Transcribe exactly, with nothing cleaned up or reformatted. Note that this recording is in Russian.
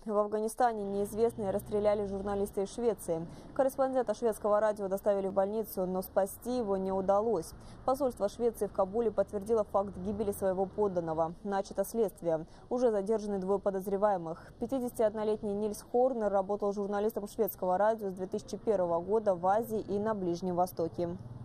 В Афганистане неизвестные расстреляли журналиста из Швеции. Корреспондента шведского радио доставили в больницу, но спасти его не удалось. Посольство Швеции в Кабуле подтвердило факт гибели своего подданного. Начато следствие. Уже задержаны двое подозреваемых. пятидесятиоднолетний Нильс Хорнер работал журналистом шведского радио с две тысячи первого года в Азии и на Ближнем Востоке.